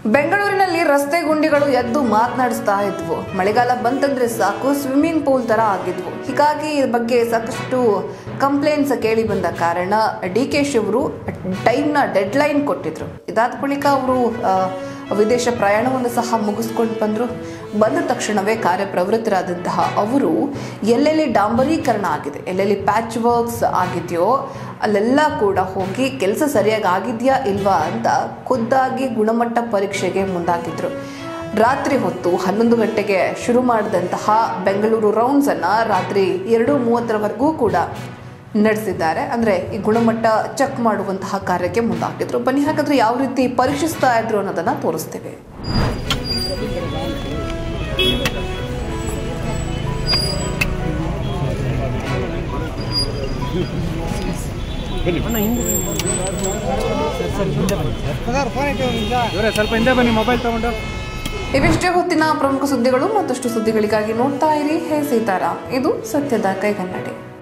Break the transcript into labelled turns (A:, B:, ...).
A: ಬೆಂಗಳೂರಿನಲ್ಲಿ ರಸ್ತೆ ಗುಂಡಿಗಳು ಎದ್ದು ಮಾತನಾಡಿಸ್ತಾ ಇದ್ವು. ಮಳೆಗಾಲ ಬಂತಂದ್ರೆ ಸಾಕು ಸ್ವಿಮ್ಮಿಂಗ್ ಪೂಲ್ ತರ ಆಗಿದ್ವು. ಹೀಗಾಗಿ ಈ ಬಗ್ಗೆ ಸಾಕಷ್ಟು ಕಂಪ್ಲೇಂಟ್ಸ್ ಕೇಳಿ ಬಂದ ಕಾರಣ DK ಶಿವರು ಡೆಡ್ ಲೈನ್ ಕೊಟ್ಟಿದ್ರು. ಇದಾದ ಬಳಿಕ ಅವರು ವಿದೇಶ ಪ್ರಯಾಣವನ್ನು ಸಹ ಮುಗಿಸ್ಕೊಂಡು ಬಂದ ತಕ್ಷಣವೇ ಕಾರ್ಯಪ್ರವೃತ್ತರಾದಂತಹ ಅವರು ಎಲ್ಲೆಲ್ಲಿ ಡಾಂಬರೀಕರಣ ಆಗಿದೆ, ಎಲ್ಲೆಲ್ಲಿ ಪ್ಯಾಚ್ ವರ್ಕ್ಸ್ ಆಗಿದೆಯೋ ಅಲ್ಲೆಲ್ಲ ಕೂಡ ಹೋಗಿ ಕೆಲಸ ಸರಿಯಾಗಿ ಆಗಿದೆಯಾ ಇಲ್ವಾ ಅಂತ ಖುದ್ದಾಗಿ ಗುಣಮಟ್ಟ ಪರೀಕ್ಷೆಗೆ ಮುಂದಾಗಿದ್ರು. ರಾತ್ರಿ ಹೊತ್ತು 11 ಗಂಟೆಗೆ ಶುರು ಮಾಡಿದಂತಹ ಬೆಂಗಳೂರು ರೌಂಡ್ಸನ್ನು ರಾತ್ರಿ 2:30ವರೆಗೂ ಕೂಡ ನಡೆಸಿದ್ದಾರೆ. ಅಂದರೆ ಈ ಗುಣಮಟ್ಟ ಚೆಕ್ ಮಾಡುವಂತಹ ಕಾರ್ಯಕ್ಕೆ ಮುಂದಾಗಿದ್ರು. ಬನ್ನಿ ಹಾಗಾದ್ರೆ ಯಾವ ರೀತಿ ಪರೀಕ್ಷಿಸ್ತಾ ಇದ್ರು ಅನ್ನೋದನ್ನ ತೋರಿಸ್ತೇವೆ.
B: ಸ್ವಲ್ಪ ಹಿಂದೆ ಬನ್ನಿ, ಮೊಬೈಲ್ ತಗೊಂಡು.
A: ಇವಿಷ್ಟೇ ಹೊತ್ತಿನ ಪ್ರಮುಖ ಸುದ್ದಿಗಳು. ಮತ್ತಷ್ಟು ಸುದ್ದಿಗಳಿಗಾಗಿ ನೋಡ್ತಾ ಇರಿ ಹೇ ಸೀತಾರಾಮ್. ಇದು ಸತ್ಯದ ಕೈಗನ್ನಡಿ.